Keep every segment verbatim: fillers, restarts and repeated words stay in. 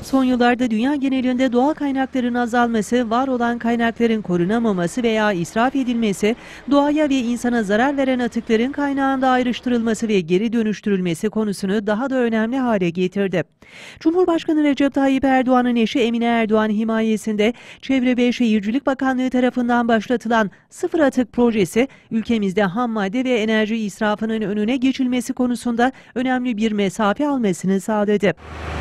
Son yıllarda dünya genelinde doğal kaynakların azalması, var olan kaynakların korunamaması veya israf edilmesi, doğaya ve insana zarar veren atıkların kaynağında ayrıştırılması ve geri dönüştürülmesi konusunu daha da önemli hale getirdi. Cumhurbaşkanı Recep Tayyip Erdoğan'ın eşi Emine Erdoğan himayesinde Çevre ve Şehircilik Bakanlığı tarafından başlatılan Sıfır Atık projesi, ülkemizde ham madde ve enerji israfının önüne geçilmesi konusunda önemli bir mesafe almasını sağladı.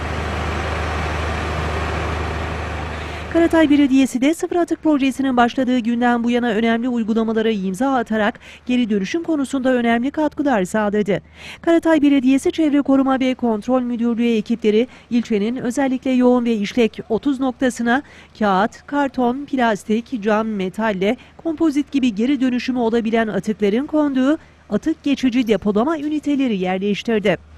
Karatay Belediyesi de Sıfır Atık projesinin başladığı günden bu yana önemli uygulamalara imza atarak geri dönüşüm konusunda önemli katkılar sağladı. Karatay Belediyesi Çevre Koruma ve Kontrol Müdürlüğü ekipleri ilçenin özellikle yoğun ve işlek otuz noktasına kağıt, karton, plastik, cam, metalle, kompozit gibi geri dönüşümü olabilen atıkların konduğu atık geçici depolama üniteleri yerleştirdi.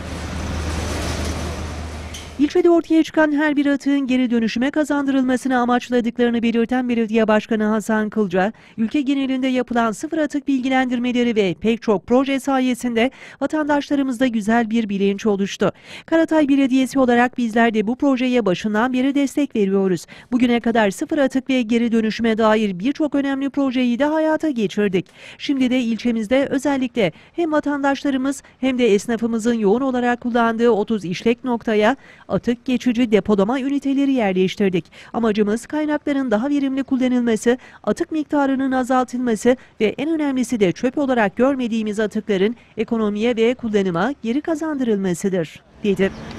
İlçede ortaya çıkan her bir atığın geri dönüşüme kazandırılmasını amaçladıklarını belirten Belediye Başkanı Hasan Kılca, ülke genelinde yapılan sıfır atık bilgilendirmeleri ve pek çok proje sayesinde vatandaşlarımızda güzel bir bilinç oluştu. Karatay Belediyesi olarak bizler de bu projeye başından beri destek veriyoruz. Bugüne kadar sıfır atık ve geri dönüşüme dair birçok önemli projeyi de hayata geçirdik. Şimdi de ilçemizde özellikle hem vatandaşlarımız hem de esnafımızın yoğun olarak kullandığı otuz işlek noktaya atık geçici depolama üniteleri yerleştirdik. Amacımız kaynakların daha verimli kullanılması, atık miktarının azaltılması ve en önemlisi de çöp olarak görmediğimiz atıkların ekonomiye ve kullanıma geri kazandırılmasıdır, dedi.